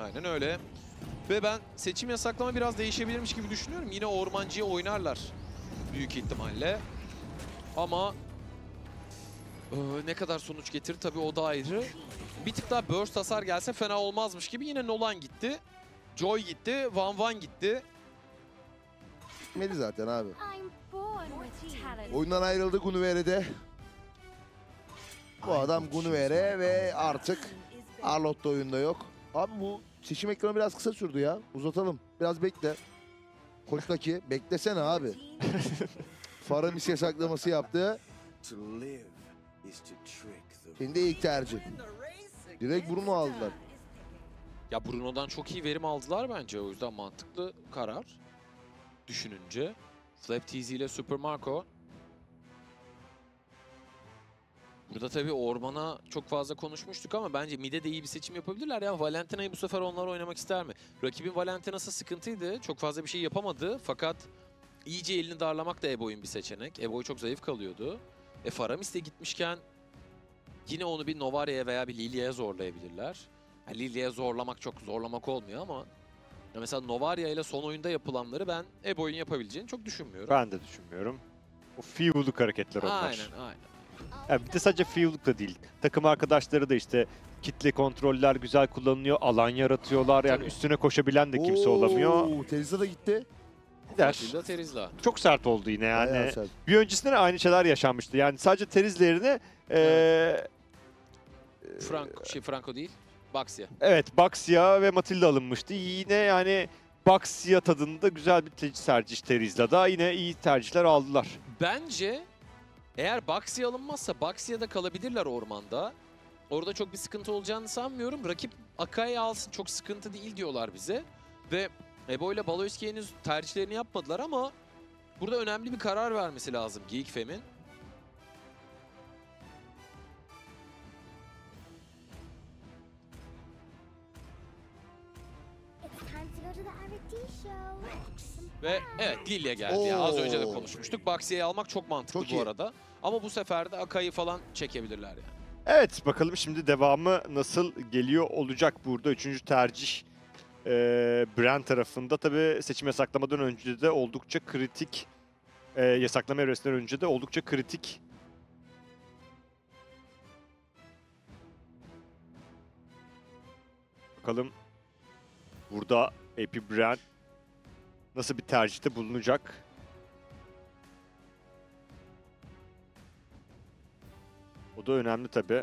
Aynen öyle. Ve ben seçim yasaklama biraz değişebilirmiş gibi düşünüyorum. Yine ormancıya oynarlar büyük ihtimalle. Ama ne kadar sonuç getirir tabii o da ayrı. Bir tık daha burst hasar gelse fena olmazmış gibi. Yine Nolan gitti. Joy gitti. Van Van gitti. Gitmeli zaten abi. I'm born with talent. Oyundan ayrıldı Gunuvere'de. Bu adam Gunuvere ve artık Arlott da oyunda yok. Abi bu seçim ekranı biraz kısa sürdü ya. Uzatalım. Biraz bekle. Koçtaki beklesene abi. Faramis yasaklaması yaptı. Şimdi ilk tercih. Direkt Bruno aldılar. Ya Bruno'dan çok iyi verim aldılar bence. O yüzden mantıklı karar. Düşününce. Flap TZ ile Super Marco. Burada tabii Orman'a çok fazla konuşmuştuk ama bence mid'e de iyi bir seçim yapabilirler. Yani Valentina'yı bu sefer onlar oynamak ister mi? Rakibin Valentina'sı sıkıntıydı. Çok fazla bir şey yapamadı. Fakat iyice elini darlamak da Ebo'yun bir seçenek. Ebo'yu çok zayıf kalıyordu. Faramis de gitmişken yine onu bir Novaria'ya veya bir Lilia'ya zorlayabilirler. Yani Lilia'ya zorlamak çok zorlamak olmuyor ama ya mesela Novaria ile son oyunda yapılanları ben Ebo'yun yapabileceğini çok düşünmüyorum. Ben de düşünmüyorum. O feel'luk hareketler onlar. Aynen. Yani bir de sadece feel'luk da değil. Takım arkadaşları da işte kitle kontroller güzel kullanılıyor. Alan yaratıyorlar. Yani Tabii. üstüne koşabilen de kimse olamıyor. Terizla da gitti. Gider. Matilda Terizla. Çok sert oldu yine yani. Bayağı sert. Bir öncesinde de aynı şeyler yaşanmıştı. Yani sadece Terizla yerine Franco değil. Baxia. evet Baxia ve Matilda alınmıştı. Yine yani Baxia tadında güzel bir tercih Terizla'da. Yine iyi tercihler aldılar. Bence eğer Baxia alınmazsa Baxia'da kalabilirler ormanda. Orada çok bir sıkıntı olacağını sanmıyorum. Rakip Akai'yi alsın çok sıkıntı değil diyorlar bize. Ve Ebo ile Baloyski henüz tercihlerini yapmadılar ama burada önemli bir karar vermesi lazım Geek Fem'in. It's time to go to the R&D show. Ve evet Lilia geldi. Ya. Az önce de Oo. konuşmuştuk. Baxia'yı almak çok mantıklı Çok bu iyi. arada. Ama bu sefer de Akai'yi falan çekebilirler yani. Evet bakalım şimdi devamı nasıl geliyor olacak burada. Üçüncü tercih Brand tarafında. Tabii seçim yasaklamadan önce de oldukça kritik, yasaklama evresinden önce de oldukça kritik. Bakalım burada AP Brand nasıl bir tercihte bulunacak? O da önemli tabii.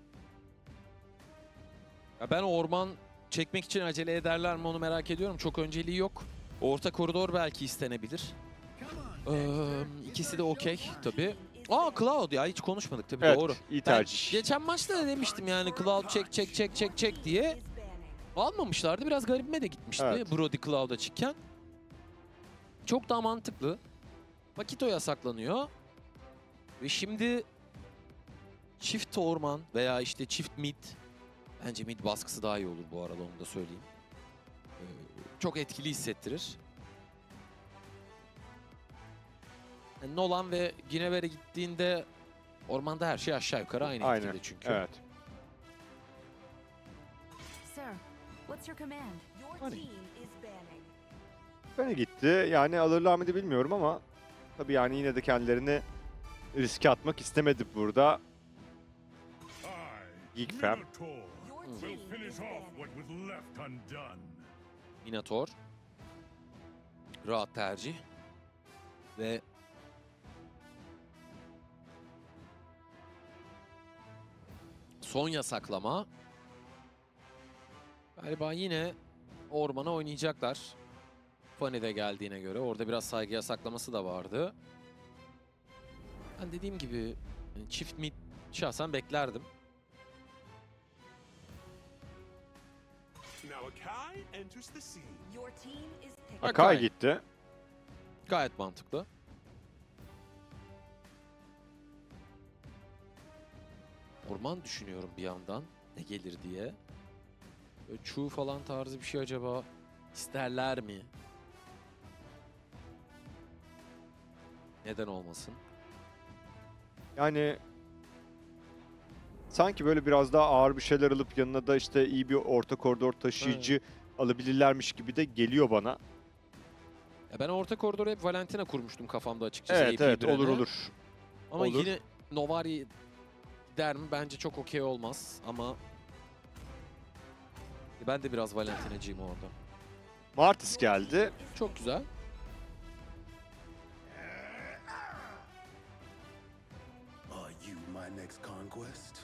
Ya ben orman çekmek için acele ederler mi onu merak ediyorum. Çok önceliği yok. Orta koridor belki istenebilir. İkisi de okey tabii. Cloud ya hiç konuşmadık tabii Evet, doğru. iyi Ben tercih. geçen maçta da demiştim yani Cloud çek diye. Almamışlardı. Biraz garibime de gitmişti Evet. Brody Cloud açıkken. Çok daha mantıklı. Makito yasaklanıyor. Ve şimdi çift orman veya işte çift mid. Bence mid baskısı daha iyi olur bu arada onu da söyleyeyim. Çok etkili hissettirir. Yani Nolan ve Ginevere gittiğinde ormanda her şey aşağı yukarı aynı Aynen. etkide çünkü. Evet. Sir, what's your command? Your Hani? team is banning. Öne gitti. Yani alırlar mıydı bilmiyorum ama tabii yani yine de kendilerini riske atmak istemedi burada. Geek Fam. Your Hmm. team Will finish is off banning. what was left undone. Minator. Rahat tercih. Ve son yasaklama. Galiba yine ormana oynayacaklar. Fanny de geldiğine göre. Orada biraz saygı yasaklaması da vardı. Ben dediğim gibi çift mid şahsen beklerdim. Now Akai enters the scene. Your team is picking. Akai gitti. Gayet mantıklı. Orman düşünüyorum bir yandan. Ne gelir diye. Böyle Chu falan tarzı bir şey acaba isterler mi? Neden olmasın? Yani sanki böyle biraz daha ağır bir şeyler alıp yanına da işte iyi bir orta koridor taşıyıcı alabilirlermiş gibi de geliyor bana. Ya ben orta koridoru hep Valentina kurmuştum kafamda açıkçası. Evet AP evet Brand'e. olur olur. Ama olur. yine Novari der mi? Bence çok okey olmaz ama ben de biraz Valentina'cıyım orada. Martis geldi. Çok güzel. Are you my next conquest?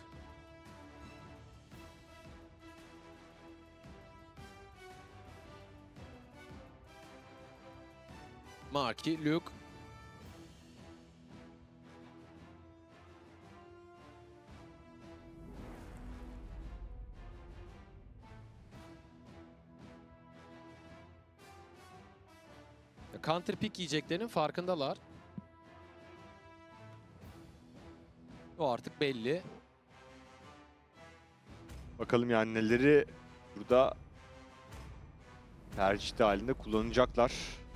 Marki, Luke. Counter pick yiyeceklerinin farkındalar. O artık belli. Bakalım yani neleri burada tercih halinde kullanacaklar.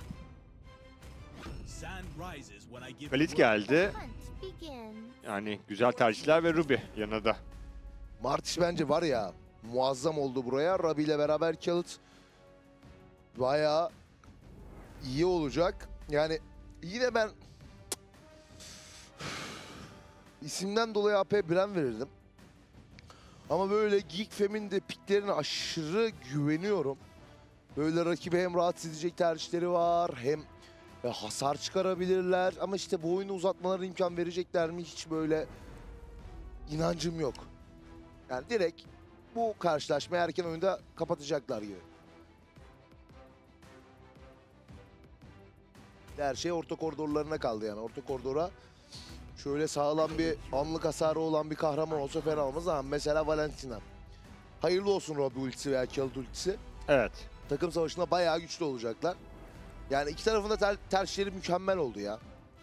Sand rises when I give Khalid the geldi. Hunt begins. Yani güzel tercihler ve Ruby yanına da. Martis bence var ya muazzam oldu buraya. Rabi ile beraber Khalid bayağı iyi olacak. Yani yine ben isimden dolayı AP Brand verirdim. Ama böyle Geek Fem'in de piklerine aşırı güveniyorum. Böyle rakibi hem rahatsız edecek tercihleri var hem hasar çıkarabilirler. Ama işte bu oyunu uzatmalarına imkan verecekler mi hiç böyle inancım yok. Yani direkt bu karşılaşmayı erken oyunda kapatacaklar gibi. Her şey orta koridorlarına kaldı yani. Orta koridora şöyle sağlam bir anlık hasarı olan bir kahraman olsa fena olmaz ama mesela Valentina. Hayırlı olsun Robbie ultisi veya Khalid ultisi. Evet. Takım savaşında bayağı güçlü olacaklar. Yani iki tarafın da tercihleri mükemmel oldu ya.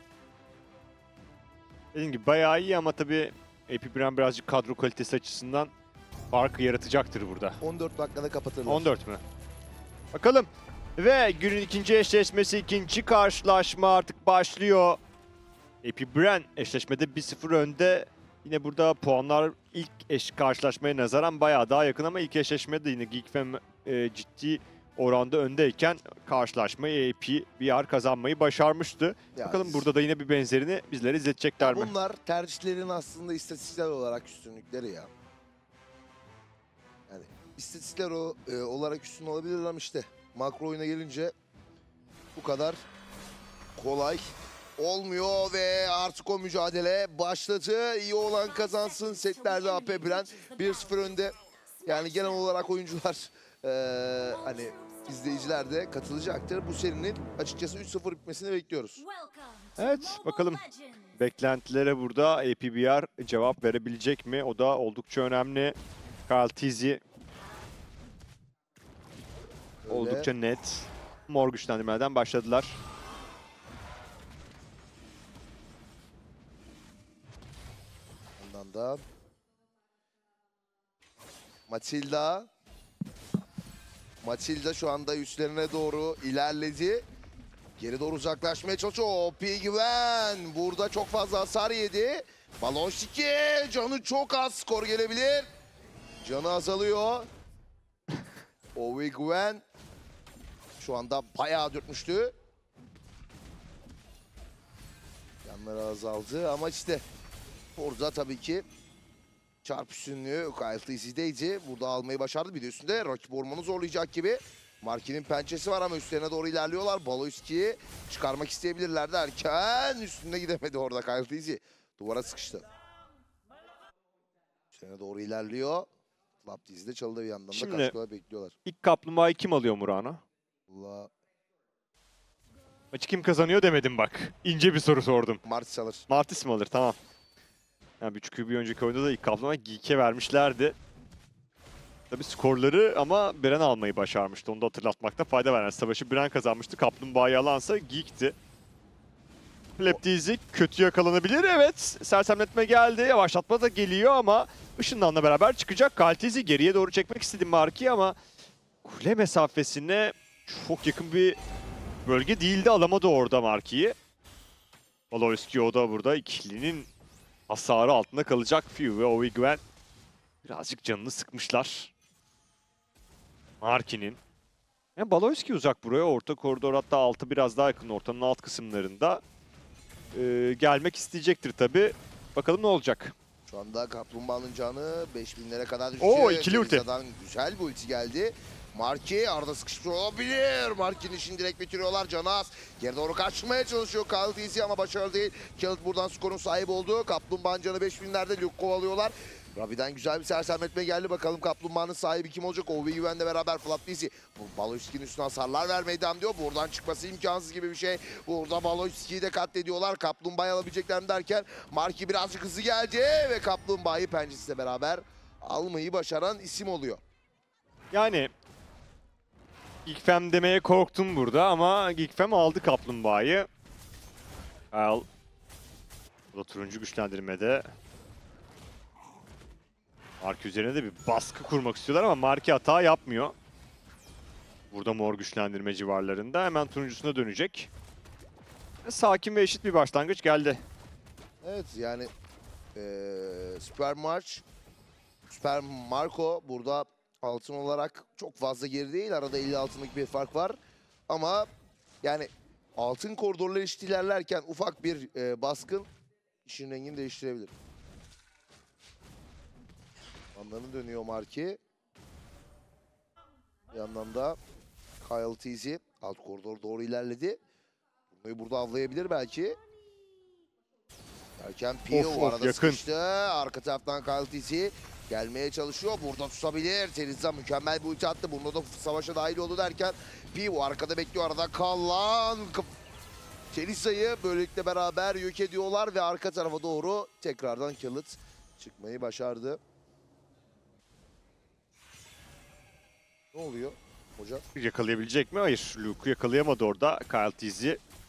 Dediğim gibi bayağı iyi ama tabii AP Brand birazcık kadro kalitesi açısından farkı yaratacaktır burada. 14 dakikada kapatırlar. 14 mü? Bakalım. Ve günün ikinci eşleşmesi, ikinci karşılaşma artık başlıyor. AP Brand eşleşmede 1-0 önde. Yine burada puanlar ilk karşılaşmaya nazaran bayağı daha yakın ama ilk eşleşmede yine GeekFam ciddi oranda öndeyken karşılaşmayı AP BR kazanmayı başarmıştı. Ya, Bakalım burada da yine bir benzerini bizlere izletecekler mi? bunlar tercihlerin aslında istatistiksel olarak üstünlükleri ya. Yani istatistikler olarak üstün olabilirler ama işte makro oyuna gelince bu kadar kolay olmuyor ve artık o mücadele başladı. İyi olan kazansın. Setlerde AP Brand 1-0 önde. Yani genel olarak oyuncular hani izleyiciler de katılacaktır. Bu serinin açıkçası 3-0 bitmesini bekliyoruz. Evet, bakalım. Beklentilere burada APBR cevap verebilecek mi? O da oldukça önemli. Karl Tizzy Öyle. oldukça net. Mor güçlendirmelerden başladılar. Ondan da Matilda şu anda üstlerine doğru ilerledi. Geri doğru uzaklaşmaya çalışıyor. OP Güven burada çok fazla hasar yedi. Balonşiki canı çok az, skor gelebilir. Canı azalıyor. OP Güven şu anda bayağı dürtmüştü. Yanları azaldı ama işte orada tabii ki çarp üstünlüğü Kyle Tizzy'deydi. Burada almayı başardı. Bir de üstünde rakip ormanı zorlayacak gibi. Marki'nin pençesi var ama üstlerine doğru ilerliyorlar. Baloyski'yi çıkarmak isteyebilirler derken üstünde gidemedi orada Kyle Tizzy. Duvara sıkıştı. Üstlerine doğru ilerliyor. Club Tizzy de çalıda bir yandan da Şimdi- karşıda bekliyorlar. İlk kaplumbağayı kim alıyor Murana? Allah Maçı kim kazanıyor demedim bak. İnce bir soru sordum. Martis alır. Martis mi alır? Tamam. Yani çünkü bir önceki oyunda da ilk kaplumbağa Geek'e vermişlerdi. Tabii skorları ama Bren almayı başarmıştı. Onu da hatırlatmakta fayda var. Yani savaşı Bren kazanmıştı. Kaplumbağayı alansa Geek'ti. Leptizi kötü yakalanabilir. Evet. Sersemletme geldi. Yavaşlatma da geliyor ama ışınlanla beraber çıkacak. Galtizi geriye doğru çekmek istedi Marki ama kule mesafesine çok yakın bir bölge değildi. Alamadı orada Marki'yi. Valoyski o da burada ikilinin hasarı altında kalacak. Few ve Ovi Güven birazcık canını sıkmışlar. Marki'nin. Yani Baloyski uzak buraya. Orta koridor, hatta altı biraz daha yakın. Ortanın alt kısımlarında. Gelmek isteyecektir tabii. Bakalım ne olacak. Şu anda Kaplumbağa'nın canı 5000'lere kadar düştü. Oo, ikili ulti. Teriza'dan güzel bir ulti geldi. Marki arada sıkışmış olabilir. Marki'nin işini direkt bitiriyorlar. Canı az. Geri doğru kaçmaya çalışıyor Kyle Easy ama başarılı değil. Khaled buradan skorun sahibi oldu. Kaplumbağa'nın canı 5000'lerde. Luke kovalıyorlar. Rabi'den güzel bir sersemletme geldi. Bakalım Kaplumbağa'nın sahibi kim olacak? Ovi Güven'le beraber Flapdizi. Baloyski'nin üstüne hasarlar vermeye devam ediyor. Buradan çıkması imkansız gibi bir şey. Burada Baloyski'yi de katlediyorlar. Kaplumbağa'yı alabilecekler mi derken Marki birazcık hızlı geldi ve Kaplumbağa'yı pençesiyle beraber almayı başaran isim oluyor. Yani Geekfam demeye korktum burada ama Geekfam aldı Kaplumbağa'yı. Bu da turuncu güçlendirmede. Marki üzerine de bir baskı kurmak istiyorlar ama Marki hata yapmıyor. Burada mor güçlendirme civarlarında. Hemen turuncusuna dönecek. Sakin ve eşit bir başlangıç geldi. Evet yani Süper Marco burada altın olarak çok fazla geri değil. Arada 50 altınlık bir fark var. Ama yani altın koridorları eşit ilerlerken ufak bir baskın işin rengini değiştirebilir. Anlarını dönüyor Marki. Bir yandan da Kyle Teasy alt koridor doğru ilerledi. Bunu burada avlayabilir belki. Derken Pio arada yakın. sıkıştı. Arka taraftan Kyle Teasy gelmeye çalışıyor. Burada tutabilir. Teriza mükemmel bir ulti attı. Bunda da savaşa dahil oldu derken Pio arkada bekliyor. Arada kalan Teriza'yı böylelikle beraber yok ediyorlar ve arka tarafa doğru tekrardan Khaled çıkmayı başardı. Ne oluyor hocam? Yakalayabilecek mi? Hayır. Luke'u yakalayamadı orada Kyle Teasy.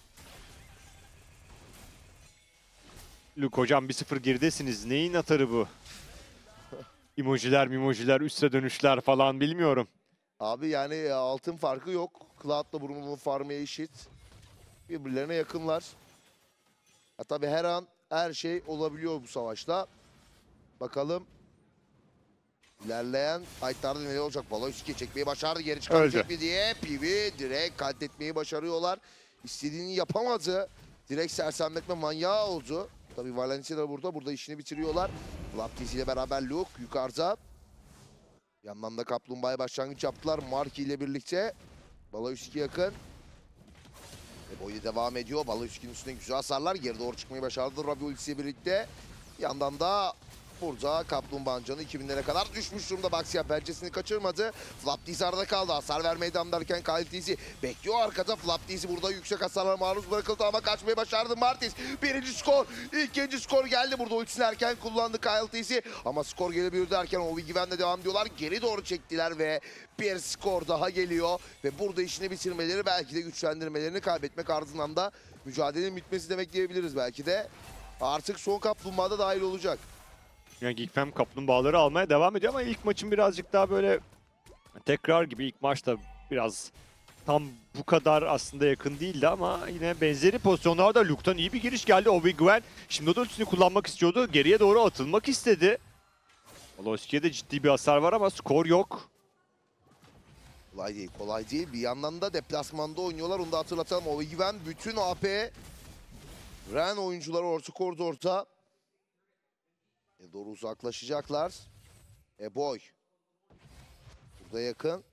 Luke hocam 1-0 geridesiniz. Neyin atarı bu? Emojiler, üste dönüşler falan bilmiyorum. Abi yani altın farkı yok. Cloud'la Bruno'nun farmı eşit. Birbirlerine yakınlar. Ya tabii her an her şey olabiliyor bu savaşta. Bakalım ilerleyen fightlarda neler olacak? Baloyski çekmeyi başardı. Geri çıkabilecek mi diye. PV direkt katletmeyi başarıyorlar. İstediğini yapamadı. Direkt sersemletme manyağı oldu. Tabii Valencia da burada. Burada işini bitiriyorlar. Flapdizi ile beraber Luke yukarıda. Yandan da Kaplumbağa'ya başlangıç yaptılar. Marki ile birlikte. Baloyski yakın. Boyu devam ediyor. Baloyski'nin üstüne güzel hasarlar. Geri doğru çıkmayı başardı Rabi ultisiyle birlikte. Yandan da burada Kaplumbağa'nın canı 2000'lere kadar düşmüş durumda. Baksiyah pençesini kaçırmadı. Flapdizi arada kaldı. Hasar vermeye devam ederken Kyle Teasy bekliyor arkada. Flapdizi burada yüksek hasarlara maruz bırakıldı ama kaçmayı başardı Martis. Birinci skor. İkinci skor geldi. Burada ultisini erken kullandı Kyle Teasy. Ama skor gelebilir derken Ovi Güven'le devam ediyorlar. Geri doğru çektiler ve bir skor daha geliyor. Ve burada işini bitirmeleri belki de güçlendirmelerini kaybetmek ardından da mücadelenin bitmesi demek diyebiliriz belki de. Artık son Kaplumbağa'da dahil olacak. Yani Geekfam kaplumbağaları almaya devam ediyor ama ilk maçın birazcık daha böyle tekrar gibi. İlk maçta biraz tam bu kadar aslında yakın değildi ama yine benzeri pozisyonlarda Luke'tan iyi bir giriş geldi. Obi Güven şimdi o da ultisini kullanmak istiyordu. Geriye doğru atılmak istedi. Baloyski'ye de ciddi bir hasar var ama skor yok. Kolay değil, kolay değil. Bir yandan da deplasmanda oynuyorlar. Onu da hatırlatalım. Ovi Güven bütün AP Ren oyuncuları orta koridorda. Doğru uzaklaşacaklar. Boy. Burada yakın.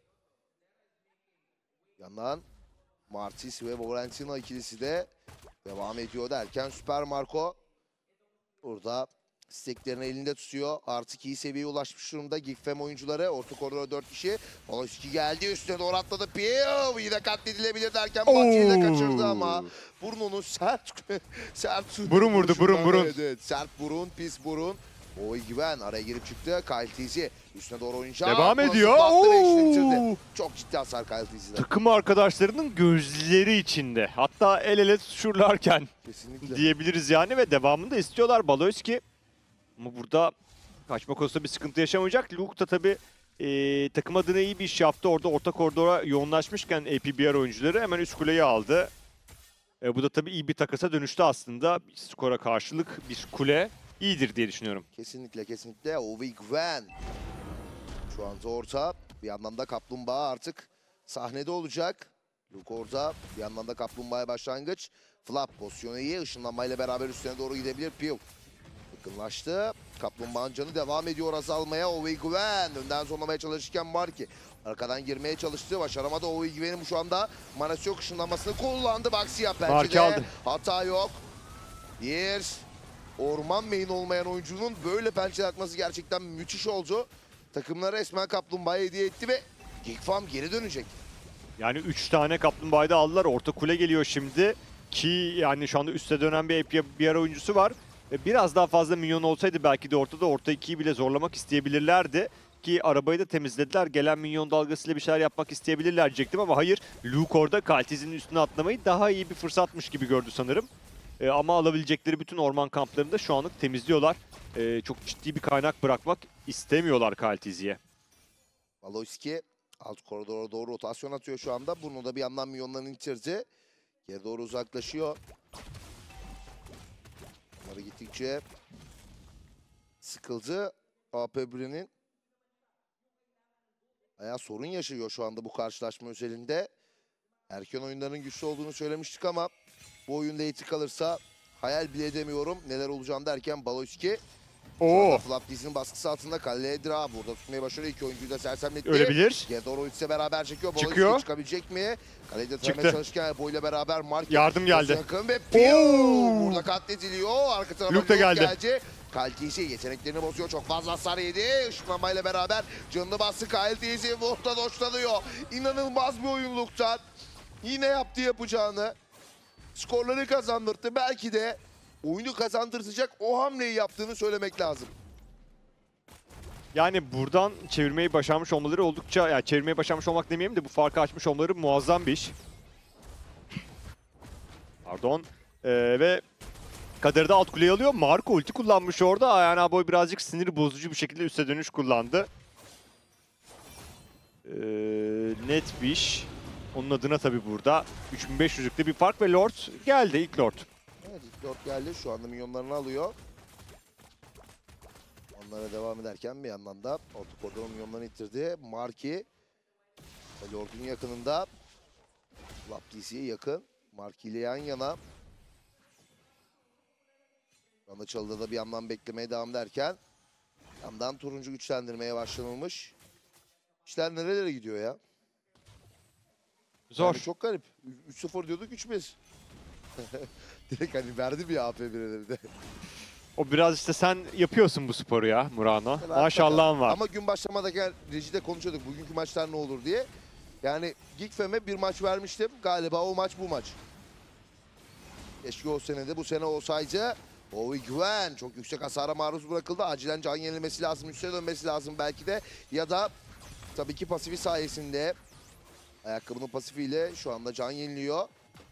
Yandan Martis ve Valentina ikilisi de devam ediyor derken Süper Marco burada steklerini elinde tutuyor. Artık iyi seviyeye ulaşmış durumda. Geekfam oyuncuları. Orta koridora 4 kişi. Baloyski geldi. Üstüne doğru atladı. Piyo yine katledilebilir derken Baki'yi de kaçırdı ama Bruno'nun sert Burun vurdu, burun. Evet, sert burun, pis burun. Oy Güven araya girip çıktı. Kyle Teasy üstüne doğru oynayacak. Devam ediyor. Çok ciddi hasar Kyle Teasy'den. Takım arkadaşlarının gözleri içinde. Hatta el ele tutuşurlarken Kesinlikle. diyebiliriz yani ve devamını da istiyorlar Baloyski. Ama burada kaçma konusunda bir sıkıntı yaşamayacak. Luke da tabii takım adına iyi bir iş yaptı. Orada orta koridora yoğunlaşmışken APBR oyuncuları hemen üst kuleyi aldı. Bu da tabii iyi bir takasa dönüştü aslında. Bir skora karşılık bir kule. iyidir diye düşünüyorum. Kesinlikle kesinlikle. Ovi Gwen. Şu anda orta. Bir yandan da Kaplumbağa artık sahnede olacak. Luke orada. Bir yandan da Kaplumbağa'ya başlangıç. Flap pozisyonu iyi. Işınlanmayla beraber üstüne doğru gidebilir. Pew yakınlaştı. Kaplumbağa'nın canı devam ediyor azalmaya. Ovi Gwen önden zorlamaya çalışırken Marki arkadan girmeye çalıştı. Başaramadı. Ovi Gwen'in şu anda manası yok. Işınlanmasını kullandı. Baksiyah Marki aldı. pençede. Hata yok. Bir orman main olmayan oyuncunun böyle pençe atması gerçekten müthiş oldu. Takımlara resmen Kaplumbağa'ya hediye etti ve Geekfarm geri dönecek. Yani 3 tane kaplumbağayı da aldılar. Orta kule geliyor şimdi. Ki yani şu anda üste dönen bir ara oyuncusu var. Biraz daha fazla minyon olsaydı belki de orta 2'yi bile zorlamak isteyebilirlerdi. Ki arabayı da temizlediler. Gelen minyon dalgasıyla bir şeyler yapmak isteyebilirler diyecektim ama hayır. Luke orada Kaltiz'in üstüne atlamayı daha iyi bir fırsatmış gibi gördü sanırım. Ama alabilecekleri bütün orman kamplarını da şu anlık temizliyorlar. Çok ciddi bir kaynak bırakmak istemiyorlar Kaltiz'ye. Valoyski alt koridora doğru rotasyon atıyor şu anda. Bunu da bir yandan milyonlarını itirdi. Geri doğru uzaklaşıyor. Bunları gittikçe sıkıldı. AP1'inin bayağı sorun yaşıyor şu anda bu karşılaşma özelinde. Erken oyunların güçlü olduğunu söylemiştik ama bu oyunda etik kalırsa hayal bile edemiyorum neler olacağını derken Valoyski Oo, Flap dizinin baskısı altında Kaledra burada tutmayı başarıyor. İki oyuncuyu da sersemletti. ölebilir. Gedoro ultisiyle beraber çekiyor. Çıkıyor. Valoyski çıkabilecek mi? Kaledra Çıktı. taramaya çalışırken Ebo ile beraber Mark Yardım geldi. yakın ve Pio burada katlediliyor. Arka tarafa Luke da Luke geldi. Kaltisi yeteneklerini bozuyor. Çok fazla hasar yedi. Işınlanmayla beraber canını bastı. Kaltisi Volt'ta doşlanıyor. İnanılmaz bir oyun Luke'tan. Yine yaptı yapacağını. Skorları kazandırdı. Belki de oyunu kazandıracak o hamleyi yaptığını söylemek lazım. Yani buradan çevirmeyi başarmış olmaları oldukça, yani çevirmeyi başarmış olmak demeyeyim de bu farkı açmış olmaları muazzam bir iş. Pardon. Ve Kader'i de alt kuleyi alıyor. Marco ulti kullanmış orada. Ayhan Aboy birazcık sinir bozucu bir şekilde üste dönüş kullandı. Net bir iş. Onun adına tabii burada 3500'lükte bir fark ve Lord geldi, ilk Lord. Evet, ilk Lord geldi. Şu anda milyonlarını alıyor. Onlara devam ederken bir yandan da orta koridorun milyonlarını itirdi. Marki Lord'un yakınında. Lapdisi'ye yakın. Marki ile yan yana. Şu anda çalıda da bir yandan beklemeye devam ederken yandan turuncu güçlendirmeye başlanılmış. İşler nerelere gidiyor ya? Zor. Yani çok garip. 3-0 diyorduk 3-1. Direkt hani verdi bir AP bireleri de. O biraz işte sen yapıyorsun bu sporu ya Murano. Evet, Maşallahın var. Ama gün başlamadayken rejide konuşuyorduk bugünkü maçlar ne olur diye. Yani Geekfam'e bir maç vermiştim. Galiba o maç bu maç. Keşke o sene de bu sene olsaydı. Ovi Gwen çok yüksek hasara maruz bırakıldı. Acilen can yenilmesi lazım, üstüne dönmesi lazım belki de. Ya da tabii ki pasifi sayesinde ayakkabının pasifiyle şu anda can yeniliyor.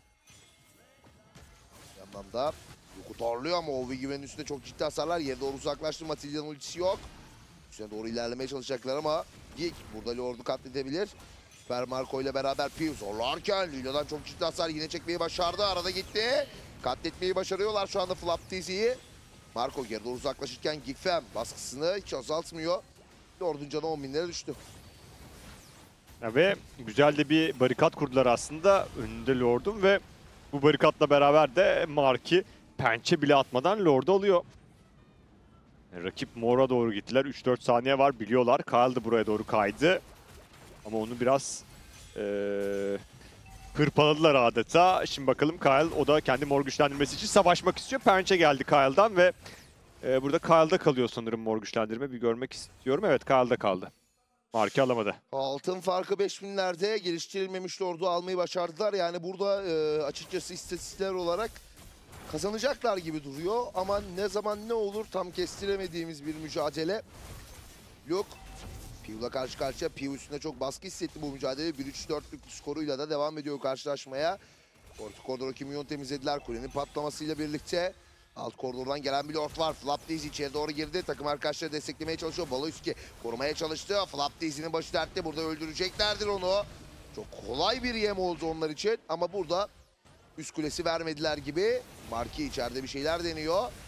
Bir yandan da Luke'u torluyor ama Ovi Gwen'in üstünde çok ciddi hasarlar. Yere doğru uzaklaştı. Matilda'nın ultisi yok. Üstüne doğru ilerlemeye çalışacaklar ama Geek burada Lord'u katledebilir. Super Marco ile beraber Piu zorlarken Lilo'dan çok ciddi hasar yine çekmeyi başardı. Arada gitti. Katletmeyi başarıyorlar şu anda Flap TZ'yi. Marco geri doğru uzaklaşırken Geekfam baskısını hiç azaltmıyor. Lord'un canı 10.000'lere düştü. Ya ve güzel de bir barikat kurdular aslında önünde Lord'un ve bu barikatla beraber de Marki pençe bile atmadan Lord'u alıyor. Rakip Mor'a doğru gittiler. 3-4 saniye var biliyorlar. Kyle da buraya doğru kaydı. Ama onu biraz hırpaladılar adeta. Şimdi bakalım Kyle o da kendi mor güçlendirmesi için savaşmak istiyor. Pençe geldi Kyle'dan ve burada Kyle'da kalıyor sanırım mor güçlendirme. Bir görmek istiyorum. Evet Kyle'da kaldı. Marki alamadı. Altın farkı 5000'lerde geliştirilmemiş Lord'u almayı başardılar. Yani burada açıkçası istatistikler olarak kazanacaklar gibi duruyor. Ama ne zaman ne olur tam kestiremediğimiz bir mücadele. Luke Piu'la karşı karşıya. Piu üstünde çok baskı hissetti bu mücadele. 1-3-4'lük skoruyla da devam ediyor karşılaşmaya. Orta koridora kimyon temizlediler. Kulenin patlamasıyla birlikte alt koridordan gelen bir Lord var. Flap Daisy içeri doğru girdi. Takım arkadaşları desteklemeye çalışıyor. Valoyski korumaya çalıştı. Flap Daisy'nin başı dertte. Burada öldüreceklerdir onu. Çok kolay bir yem oldu onlar için. Ama burada üst kulesi vermediler gibi. Marki içeride bir şeyler deniyor.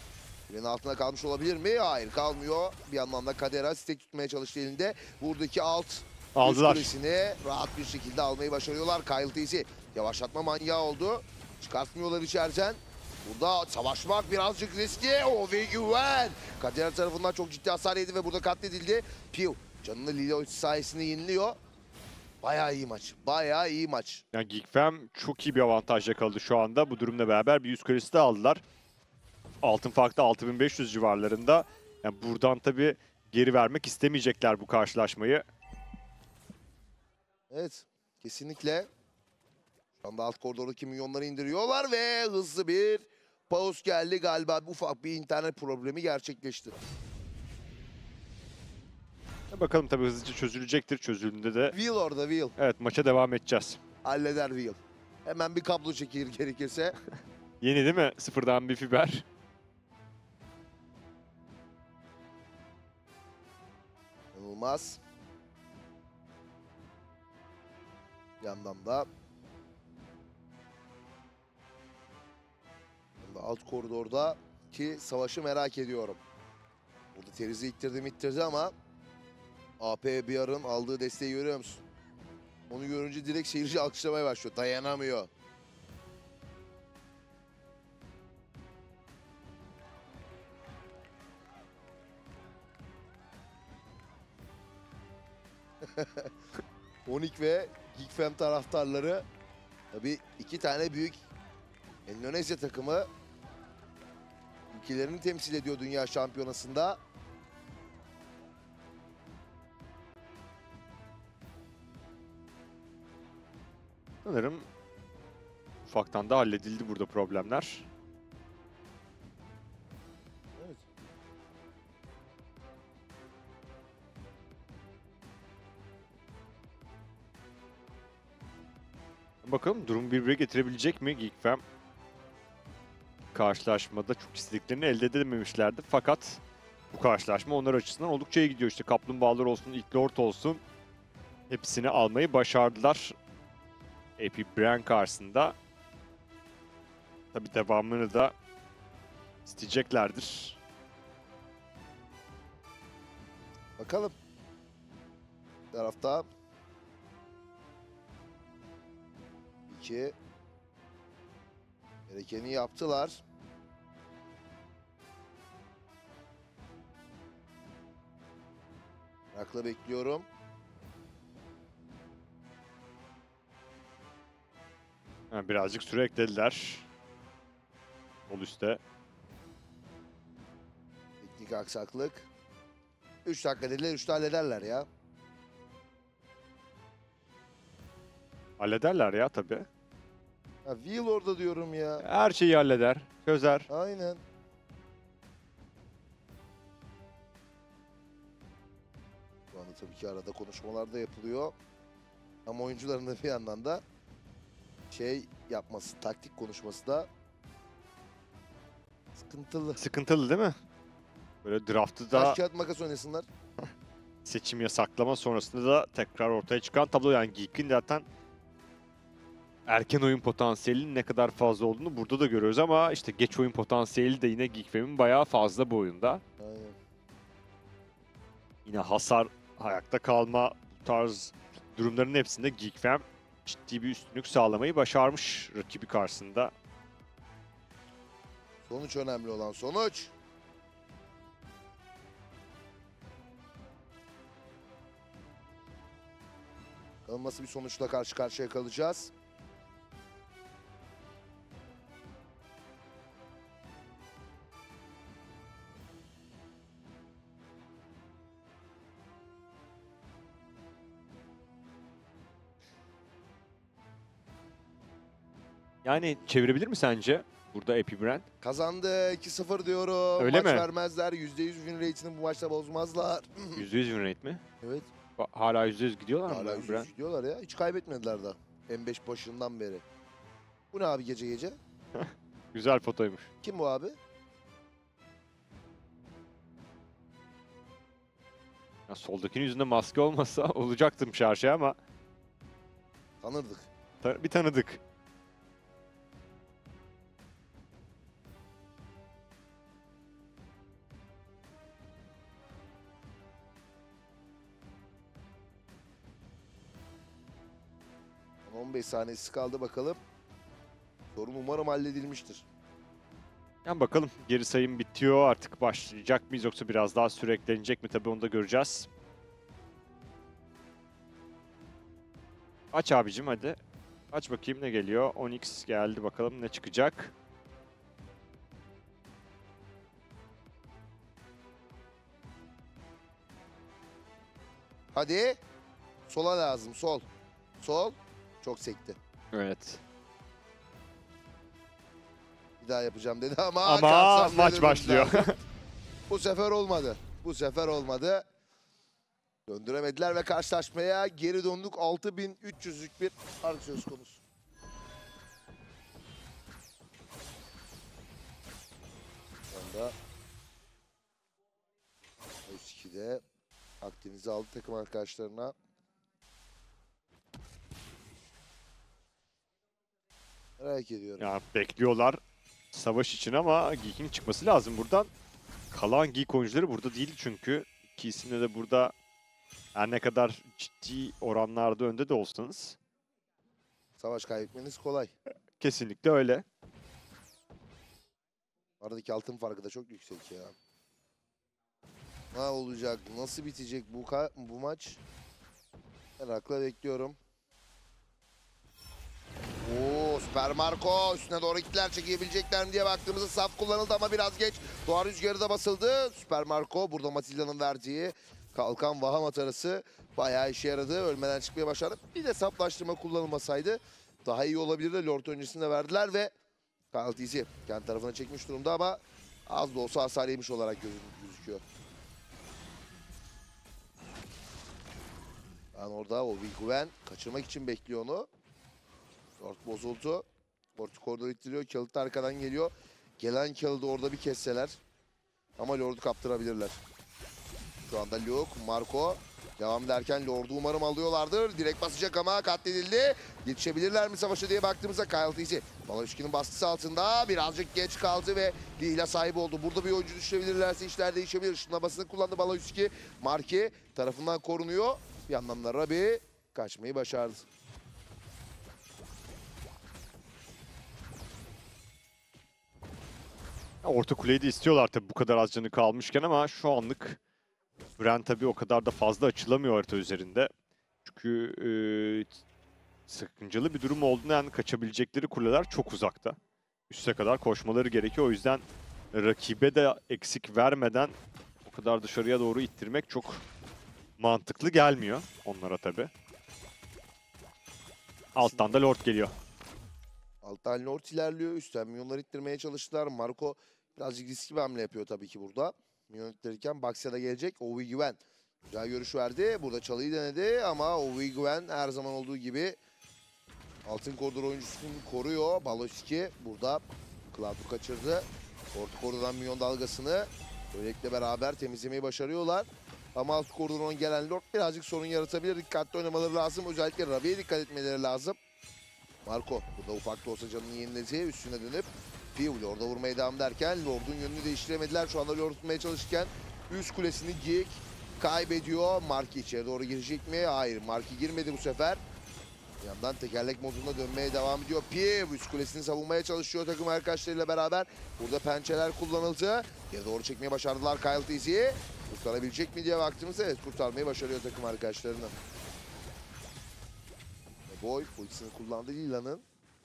Kulenin altına kalmış olabilir mi? Hayır, kalmıyor. Bir yandan da Kadera stek tutmaya çalıştı elinde. Buradaki üst Aldılar. kulesini rahat bir şekilde almayı başarıyorlar. Kyle Tezi yavaşlatma manyağı oldu. Çıkartmıyorlar içeriden. Burada savaşmak birazcık riskli. O ve güven. Kadera tarafından çok ciddi hasar yedi ve burada katledildi. Pew canını Lilo sayesinde yeniliyor. Bayağı iyi maç. Bayağı iyi maç. Yani Geekfam çok iyi bir avantajla kaldı şu anda. Bu durumla beraber bir 100 kredisi de aldılar. Altın farkı 6500 civarlarında. Yani buradan tabii geri vermek istemeyecekler bu karşılaşmayı. Evet, kesinlikle. Şu anda alt koridordaki milyonları indiriyorlar ve hızlı bir pause geldi. Galiba ufak bir internet problemi gerçekleşti. Bakalım tabii hızlıca çözülecektir. Çözüldüğünde de Will orada, Will. evet maça devam edeceğiz. Halleder Will. Hemen bir kablo çekilir gerekirse. Yeni değil mi? Sıfırdan bir fiber. İnanılmaz. Bir yandan da alt koridorda ki savaşı merak ediyorum. Burada Teriz'i ittirdi ama AP BR'ın aldığı desteği görüyor musun? Onu görünce direkt seyirci alkışlamaya başlıyor. Dayanamıyor. Onik ve Geekfam taraftarları tabii iki tane büyük Endonezya takımı ülkelerini temsil ediyor Dünya Şampiyonası'nda. Sanırım ufaktan da halledildi burada problemler. Evet. Bakalım durum birbirine getirebilecek mi Geekfam? Karşılaşmada çok istediklerini elde edememişlerdi. Fakat bu karşılaşma onlar açısından oldukça iyi gidiyor. İşte Kaplumbağalar olsun, ilk Lord olsun. Hepsini almayı başardılar. AP Brand karşısında. Tabii devamını da isteyeceklerdir. Bakalım. Bir tarafta iki gerekeni yaptılar. Merakla bekliyorum. Ha, birazcık süre eklediler. Sol üstte. Teknik aksaklık. 3 dakika dediler, 3'te hallederler ya. Hallederler ya tabii. Ya Will orada diyorum ya. Her şeyi halleder, çözer. Aynen. Şu anda tabii ki arada konuşmalar da yapılıyor. Ama oyuncuların da bir yandan da şey yapması, taktik konuşması da sıkıntılı. Sıkıntılı değil mi? Böyle draftı da Taş kağıt makas oynasınlar. seçim yasaklama sonrasında da tekrar ortaya çıkan tablo. Yani Geek'in zaten erken oyun potansiyelinin ne kadar fazla olduğunu burada da görüyoruz ama işte geç oyun potansiyeli de yine Geekfam'in bayağı fazla bu oyunda. Aynen. Yine hasar, ayakta kalma bu tarz durumların hepsinde Geekfam ciddi bir üstünlük sağlamayı başarmış rakibi karşısında. Sonuç önemli olan sonuç. Bakalım nasıl bir sonuçla karşı karşıya kalacağız. Yani çevirebilir mi sence burada AP Brand? Kazandı 2-0 diyorum. Öyle Maç mi? vermezler. %100 win rate'ini bu maçta bozmazlar. %100 win rate mi? Evet. Hala %100 gidiyorlar mı? Hala Brand? %100 diyorlar ya. Hiç kaybetmediler daha. M5 başından beri. Bu ne abi gece gece? Güzel fotoymuş. Kim bu abi? Ya soldakinin yüzünde maske olmasa olacaktım şarjı ama Tanırdık. bir tanıdık. 15 saniyesi kaldı bakalım. Sorun umarım halledilmiştir. Yani bakalım geri sayım bitiyor. Artık başlayacak mıyız yoksa biraz daha süreklenecek mi? Tabii onu da göreceğiz. Aç abicim hadi. Aç bakayım ne geliyor. Onyx geldi bakalım ne çıkacak. Hadi. Sola lazım. Sol. Sol. Çok sekti. Evet. Bir daha yapacağım dedi ama Ama Kansas maç dedi başlıyor. zaten. Bu sefer olmadı. Bu sefer olmadı. Döndüremediler ve karşılaşmaya geri döndük. 6300'lük bir fark söz konusu. Şu anda Özki'de Akdeniz'i aldı takım arkadaşlarına. Merak ediyorum. Ya bekliyorlar savaş için ama Geek'in çıkması lazım buradan. Kalan Geek oyuncuları burada değil çünkü. İkisinde de burada her ne kadar ciddi oranlarda önde de olsanız Savaş kaybetmeniz kolay. kesinlikle öyle. Aradaki altın farkı da çok yüksek ya. Ne olacak? Nasıl bitecek bu maç? Merakla bekliyorum. Oo, Süper Marco üstüne doğru gittiler, çekebilecekler mi diye baktığımızda saf kullanıldı ama biraz geç. Doğan rüzgarı da basıldı. Süper Marco burada Matilda'nın verdiği kalkan vaham atarası bayağı işe yaradı. Ölmeden çıkmaya başardı. Bir de saplaştırma kullanılmasaydı daha iyi olabilirdi. Lord öncesinde verdiler ve KLTC kendi tarafına çekmiş durumda ama az da olsa hasar yemiş olarak gözüküyor. Yani orada o Güven kaçırmak için bekliyor onu. Lord bozuldu. Lord'u koridor ittiriyor. Killed arkadan geliyor. Gelen Killed'ı orada bir kesseler. Ama Lord'u kaptırabilirler. Şu anda Luke, Marco devam ederken Lord'u umarım alıyorlardır. Direkt basacak ama katledildi. Yetişebilirler mi savaşa diye baktığımızda KLTC Baloyski'nin baskısı altında birazcık geç kaldı ve Lila sahip oldu. Burada bir oyuncu düşürebilirlerse işler değişebilir. Işınlamasını kullandı Baloyski. Marki tarafından korunuyor. Bir yandan da Rabi kaçmayı başardı. Orta kuleyi de istiyorlar tabii bu kadar az canı kalmışken ama şu anlık Brand tabii o kadar da fazla açılamıyor harita üzerinde. Çünkü sakıncalı bir durum olduğundan kaçabilecekleri kuleler çok uzakta. Üste kadar koşmaları gerekiyor. O yüzden rakibe de eksik vermeden o kadar dışarıya doğru ittirmek çok mantıklı gelmiyor onlara tabii. Alttan da Lord geliyor. Alttan Lord ilerliyor. Üstten minyonları ittirmeye çalıştılar. Marco birazcık riskli bir hamle yapıyor tabii ki burada. Minyon ittirirken Baxia da gelecek. Ovi Güven güzel görüş verdi. Burada çalıyı denedi ama Ovi Güven her zaman olduğu gibi altın koridor oyuncusunu koruyor. Baloski burada Cloud'u kaçırdı. Orta koridordan minyon dalgasını böylelikle beraber temizlemeyi başarıyorlar. Ama alt koridordan gelen Lord birazcık sorun yaratabilir. Dikkatli oynamaları lazım. Özellikle Rabi'ye dikkat etmeleri lazım. Marco burada ufak da olsa canını yeniledi. Üstüne dönüp Pivli orada vurmaya devam ederken Lord'un yönünü değiştiremediler. Şu anda Lord tutmaya çalışırken üst kulesini Geek kaybediyor. Marki içeri doğru girecek mi? Hayır, Marki girmedi bu sefer. Bir yandan tekerlek modunda dönmeye devam ediyor. Piv üst kulesini savunmaya çalışıyor takım arkadaşlarıyla beraber. Burada pençeler kullanıldı. Geri doğru çekmeye başardılar KLTC'yi. Kurtarabilecek mi diye baktığımızda evet kurtarmayı başarıyor takım arkadaşlarını. Boy ultisini kullandı Lila'nın.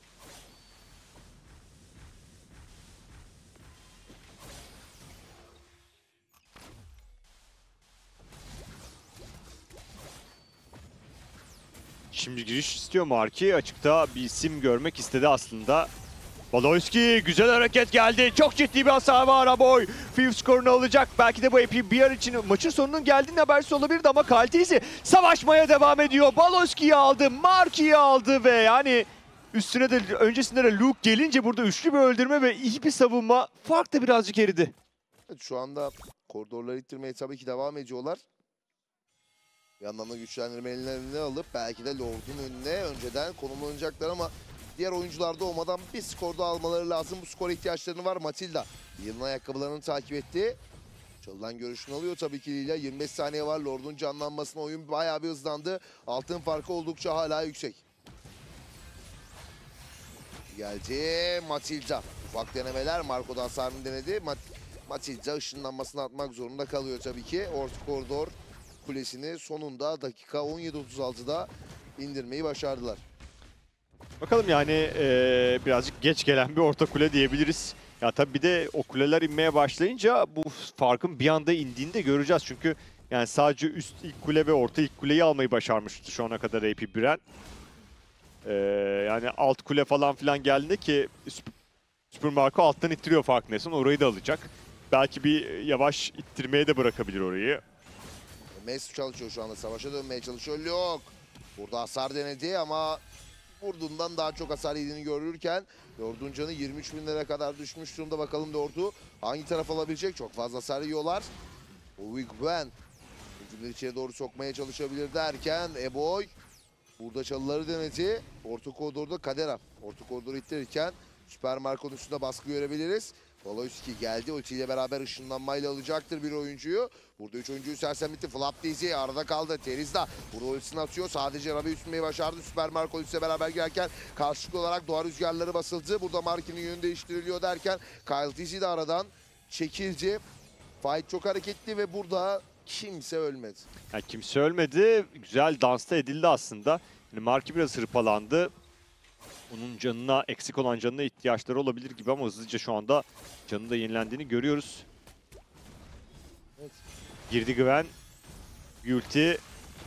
Şimdi giriş istiyor Marki. Açıkta bir isim görmek istedi aslında. Baloyski güzel hareket geldi. Çok ciddi bir hasar var Aboy. Fiv skorunu alacak. Belki de bu APBR için maçın sonunun geldiğinin habersi olabilirdi ama Kaltisi savaşmaya devam ediyor. Baloyski'yi aldı, Marki'yi aldı ve yani üstüne de öncesinde de Luke gelince burada üçlü bir öldürme ve iyi bir savunma. Fark da birazcık eridi. Evet, şu anda koridorları ittirmeye tabii ki devam ediyorlar. Bir yandan da güçlendirme ellerine alıp belki de Lord'un önüne önceden konumlanacaklar ama diğer oyuncularda olmadan bir skor da almaları lazım. Bu skora ihtiyaçlarını var. Matilda yılın ayakkabılarını takip etti. Çalıdan görüşünü alıyor tabii ki Lila. 25 saniye var. Lord'un canlanmasına oyun bayağı bir hızlandı. Altın farkı oldukça hala yüksek. geldi. Matilda. Ufak denemeler. Marco'dan hasarını denedi. Matilda ışınlanmasını atmak zorunda kalıyor tabii ki. Orta koridor kulesini sonunda dakika 17.36'da indirmeyi başardılar. Bakalım yani birazcık geç gelen bir orta kule diyebiliriz. Ya tabii bir de o kuleler inmeye başlayınca bu farkın bir anda indiğini de göreceğiz. Çünkü yani sadece üst ilk kule ve orta ilk kuleyi almayı başarmıştı şu ana kadar AP Biren. Yani alt kule falan filan geldiğinde ki Super Marco alttan ittiriyor farkındaysan orayı da alacak. Belki bir yavaş ittirmeye de bırakabilir orayı. Messi çalışıyor şu anda. Savaşa dönmeye çalışıyor. Luke. Burada hasar denedi ama vurduğundan daha çok hasar yediğini görürken Lord'un canı 23.000'lere kadar düşmüş durumda. Bakalım Lord'u hangi taraf alabilecek? Çok fazla hasar yiyorlar. Wigwen hücumları içeri doğru sokmaya çalışabilir derken Eboy burada çalıları denedi. Orta koridorda Kadera. Orta koridoru ittirirken Süper Marco'nun üstünde baskı görebiliriz. Valoyski geldi. Ultiyle beraber ışınlanmayla alacaktır bir oyuncuyu. Burada 3 oyuncuyu sersemletti. Flap Daisy arada kaldı. Terizda burada ultisini atıyor. Sadece Rabi üstünmeyi başardı. Süper Marco ultisiyle beraber girerken karşılıklı olarak doğa rüzgarları basıldı. Burada Markin'in yönü değiştiriliyor derken Kyle Dizzy de aradan çekildi. Fight çok hareketli ve burada kimse ölmedi. Yani kimse ölmedi. Güzel dansta edildi aslında. Yani Marki biraz hırpalandı. Onun canına, eksik olan canına ihtiyaçları olabilir gibi ama hızlıca şu anda canının da yenilendiğini görüyoruz. Evet. Girdi Gwen. Ulti.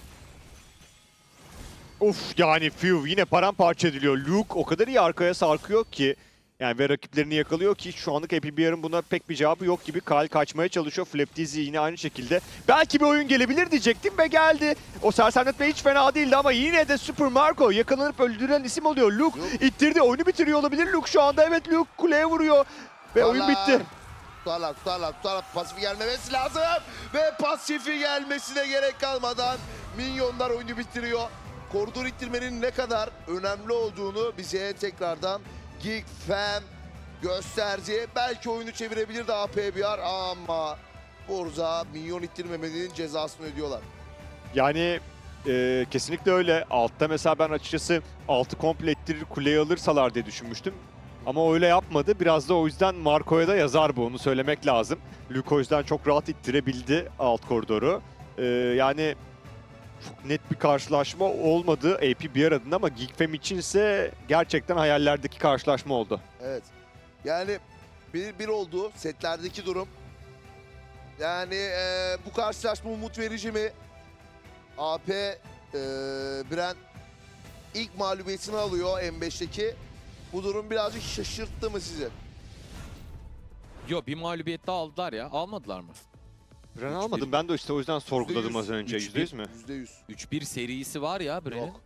Uf yani Fiu yine paramparça ediliyor. Luke o kadar iyi arkaya sarkıyor ki yani ve rakiplerini yakalıyor ki şu anlık APBR'ın buna pek bir cevabı yok gibi. Kyle kaçmaya çalışıyor. Flap Dizzy yine aynı şekilde. Belki bir oyun gelebilir diyecektim ve geldi. O sersemletme hiç fena değildi ama yine de Super Marco yakalanıp öldüren isim oluyor. Luke ittirdi. Oyunu bitiriyor olabilir Luke şu anda. Evet Luke kuleye vuruyor. Ve oyun bitti. Tutarlar. Pasifi gelmemesi lazım. Ve pasifi gelmesine gerek kalmadan minyonlar oyunu bitiriyor. Koridor ittirmenin ne kadar önemli olduğunu bize tekrardan Geek Fam gösterdi. Belki oyunu çevirebilirdi APBR ama burada minyon ittirmemenin cezasını ödüyorlar. Yani kesinlikle öyle. Altta mesela ben açıkçası altı komple ittirir kuleyi alırsalar diye düşünmüştüm. Ama öyle yapmadı. Biraz da o yüzden Marco'ya da yazar bu. Onu söylemek lazım. Luke o yüzden çok rahat ittirebildi alt koridoru. Yani çok net bir karşılaşma olmadı APBR adına ama Geekfam içinse gerçekten hayallerdeki karşılaşma oldu. Evet. Yani 1-1 oldu setlerdeki durum. Yani bu karşılaşma umut verici mi? AP Bren ilk mağlubiyetini alıyor M5'teki. Bu durum birazcık şaşırttı mı sizi? Yo, bir mağlubiyet daha aldılar ya. Almadılar mı? Bren almadım. Ben de işte o yüzden sorguladım az önce. %100 mü? %100. 3-1 serisi var ya Bren'in. Yok.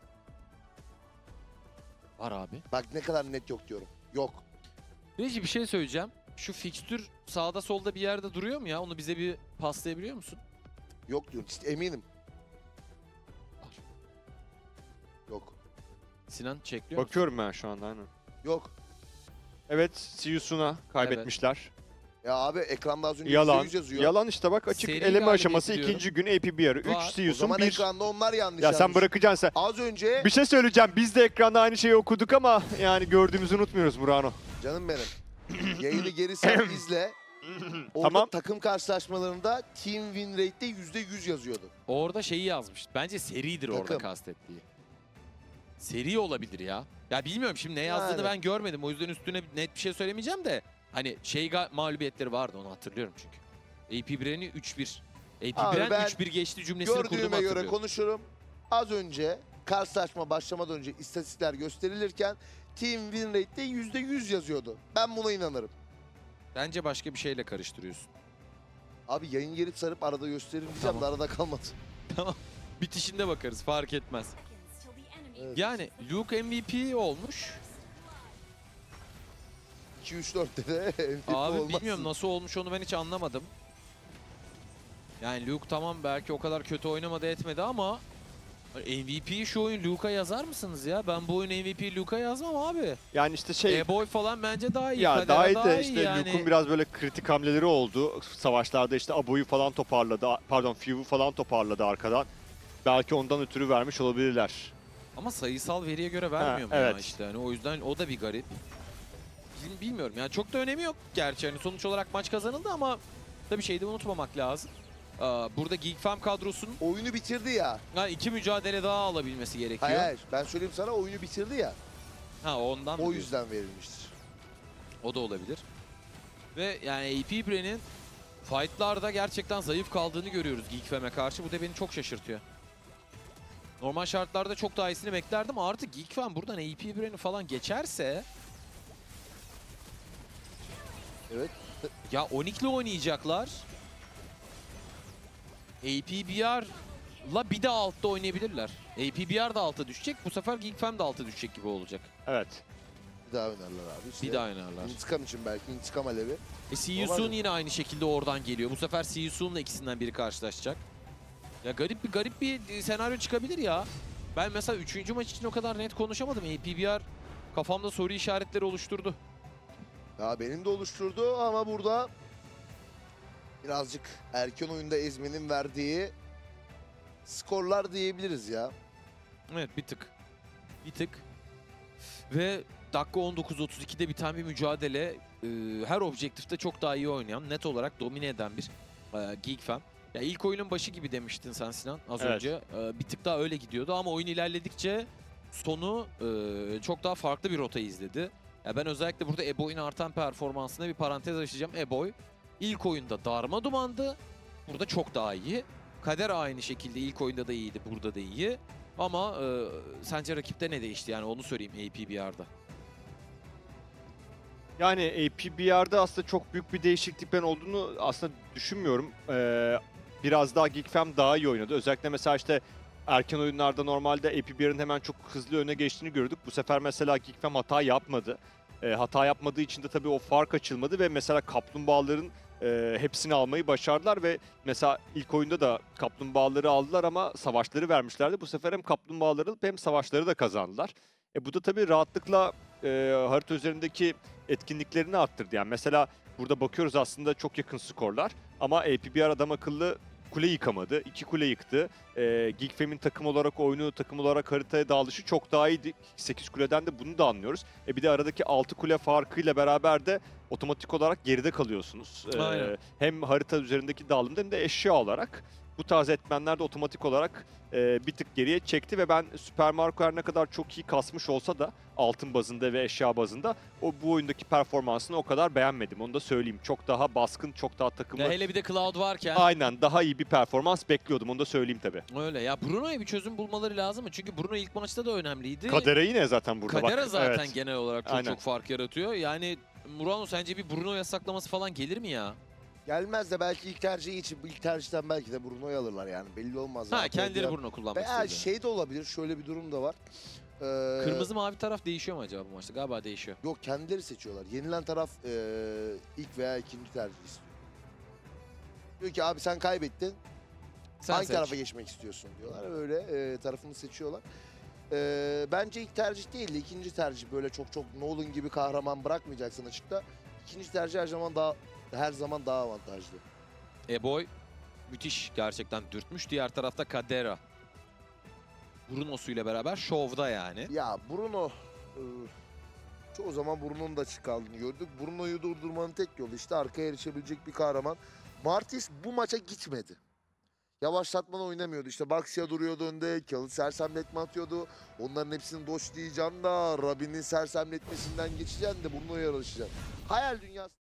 Var abi. Bak ne kadar net yok diyorum. Yok. Reji bir şey söyleyeceğim. Şu fikstür sağda solda bir yerde duruyor mu ya? Onu bize bir paslayabiliyor musun? Yok diyorum. İşte eminim. Yok. Sinan çekliyor musun? Bakıyorum ben şu anda aynen. Yok. Evet, Siyusun'a kaybetmişler. Ya abi ekranda az önce Yalan. %100 yazıyor. Yalan işte bak açık Seri eleme galibiyet aşaması diyorum. ikinci gün APBR. 3 Var. O Siyusun zaman 1. ekranda onlar yanlış Ya sen yazmış. bırakacaksın sen. Az önce Bir şey söyleyeceğim. Biz de ekranda aynı şeyi okuduk ama yani gördüğümüzü unutmuyoruz Murano. canım benim. Yayını geri sen izle. Orada Tamam. takım karşılaşmalarında team win rate'de %100 yazıyordu. Orada şeyi yazmış. Bence seridir orada Takım. kastettiği. Seri olabilir ya. Ya bilmiyorum şimdi ne yazdığını Yani. ben görmedim. O yüzden üstüne net bir şey söylemeyeceğim de. Hani mağlubiyetleri vardı onu hatırlıyorum çünkü. AP Bren'i 3-1. AP Abi Bren ben 3-1 geçti cümlesini kurduğumu Gördüğüme göre hatırlıyorum. konuşurum. Az önce karşılaşma başlamadan önce istatistikler gösterilirken team win rate'de %100 yazıyordu. Ben buna inanırım. Bence başka bir şeyle karıştırıyorsun. Abi yayın geri sarıp arada gösterin diyeceğim de arada kalmadı. Bitişinde bakarız fark etmez. Evet. Yani Luke MVP olmuş. 2-3-4'te de MVP Abi olmaz. bilmiyorum nasıl olmuş onu ben hiç anlamadım. Yani Luke tamam belki o kadar kötü oynamadı etmedi ama MVP'yi şu oyun Luke'a yazar mısınız ya? Ben bu oyun MVP Luke'a yazmam abi. Yani işte şey E-Boy falan bence daha iyi. ya Kadera daha iyi de iyi işte yani. Luke'un biraz böyle kritik hamleleri oldu. Savaşlarda işte Abo'yu falan toparladı. Pardon Few'u falan toparladı arkadan. Belki ondan ötürü vermiş olabilirler. Ama sayısal veriye göre vermiyor mu evet. ya işte. Hani o yüzden o da bir garip. Bilmiyorum yani çok da önemi yok gerçi. Hani sonuç olarak maç kazanıldı ama tabii şeyi de unutmamak lazım. Burada Geek Fam kadrosunun Oyunu bitirdi ya. yani 2 mücadele daha alabilmesi gerekiyor. Hayır, hayır. Ben söyleyeyim sana, oyunu bitirdi ya. Ha ondan O mı yüzden verilmiştir. o da olabilir. Ve yani AP Bren'in fight'larda gerçekten zayıf kaldığını görüyoruz Geek Fam'e karşı. Bu da beni çok şaşırtıyor. Normal şartlarda çok daha iyisini beklerdim. Artık Geek Fam buradan AP Bren'i falan geçerse Evet. ya Onyx'le oynayacaklar. APBR'la bir de altta oynayabilirler. APBR da alta düşecek. Bu sefer Geek Fam de alta düşecek gibi olacak. Evet. Bir daha oynarlar abi. İşte Bir daha oynarlar. İntikam için belki. İntikam alevi. Siusun yine aynı şekilde oradan geliyor. Bu sefer Siusun'la ikisinden biri karşılaşacak. Ya garip bir senaryo çıkabilir ya. Ben mesela 3. maç için o kadar net konuşamadım. APBR kafamda soru işaretleri oluşturdu. Ya benim de oluşturdu ama burada birazcık erken oyunda ezmenin verdiği skorlar diyebiliriz ya. Evet bir tık. Bir tık. Ve dakika 19.32'de biten bir mücadele. Her objektifte çok daha iyi oynayan, net olarak domine eden bir Geek Fam. Ya ilk oyunun başı gibi demiştin sen Sinan az Evet. önce. Bir tık daha öyle gidiyordu ama oyun ilerledikçe sonu çok daha farklı bir rota izledi. Ya ben özellikle burada Eboy'un artan performansına bir parantez açacağım. Eboy ilk oyunda darma dumandı. Burada çok daha iyi. Kader aynı şekilde ilk oyunda da iyiydi, burada da iyi. Ama sence rakipte ne değişti yani onu söyleyeyim APBR'da. Yani APBR'da aslında çok büyük bir değişiklik ben olduğunu aslında düşünmüyorum. Biraz daha Geek Fam daha iyi oynadı. Özellikle mesela işte erken oyunlarda normalde APBR'ın hemen çok hızlı öne geçtiğini gördük. Bu sefer mesela Geek Fam hata yapmadı. Hata yapmadığı için de tabii o fark açılmadı ve mesela kaplumbağaların hepsini almayı başardılar ve mesela ilk oyunda da kaplumbağaları aldılar ama savaşları vermişlerdi. Bu sefer hem kaplumbağaları alıp hem savaşları da kazandılar. Bu da tabii rahatlıkla harita üzerindeki etkinliklerini arttırdı. Yani mesela burada bakıyoruz aslında çok yakın skorlar ama APBR adam akıllı kule yıkamadı. 2 kule yıktı. Geek Fam'in takım olarak oyunu, takım olarak haritaya dağılışı çok daha iyiydi. 8 kuleden de bunu da anlıyoruz. Bir de aradaki 6 kule farkıyla beraber de otomatik olarak geride kalıyorsunuz. Aynen. Hem harita üzerindeki dağılımda hem de eşya olarak bu tarz etmenler de otomatik olarak bir tık geriye çekti ve ben Super Mario her ne kadar çok iyi kasmış olsa da altın bazında ve eşya bazında bu oyundaki performansını o kadar beğenmedim. Onu da söyleyeyim. Çok daha baskın, çok daha takımı... Ya hele bir de Cloud varken. Aynen daha iyi bir performans bekliyordum. Onu da söyleyeyim tabii. Öyle ya, Bruno'ya bir çözüm bulmaları lazım mı? Çünkü Bruno ilk maçta da önemliydi. Kadere yine zaten burada Kadere bak. zaten Evet. genel olarak çok Aynen. çok fark yaratıyor. Yani Murano sence bir Bruno yasaklaması falan gelir mi ya? Gelmez de belki ilk tercihi için, ilk tercihten belki de Bruno'yu alırlar yani. Belli olmaz. Ha zaten. kendileri Ya- Bruno kullanmak Veya istedi. şey de olabilir, şöyle bir durum da var. Kırmızı mavi taraf değişiyor mu acaba bu maçta? Galiba değişiyor. Yok, kendileri seçiyorlar. Yenilen taraf ilk veya ikinci tercih istiyor. Diyor ki abi sen kaybettin. Sen Hangi seç. tarafa geçmek istiyorsun diyorlar. Öyle tarafını seçiyorlar. Bence ilk tercih değil de ikinci tercih, böyle çok Nolan gibi kahraman bırakmayacaksın açıkta. İkinci tercih her zaman daha avantajlı. Eboy müthiş gerçekten dürtmüş. Diğer tarafta Kadera. Bruno'suyla beraber şovda yani. Ya Bruno çoğu zaman Bruno'nun da açık kaldığını gördük. Bruno'yu durdurmanın tek yolu işte arkaya erişebilecek bir kahraman. Martis bu maça gitmedi. Yavaşlatmadan oynamıyordu. İşte Baxia duruyordu önde. Kağıt sersemletme atıyordu. Onların hepsini doşlayacaksın da Rabin'in sersemletmesinden geçeceksin de bununla yarışacaksın. Hayal dünyası.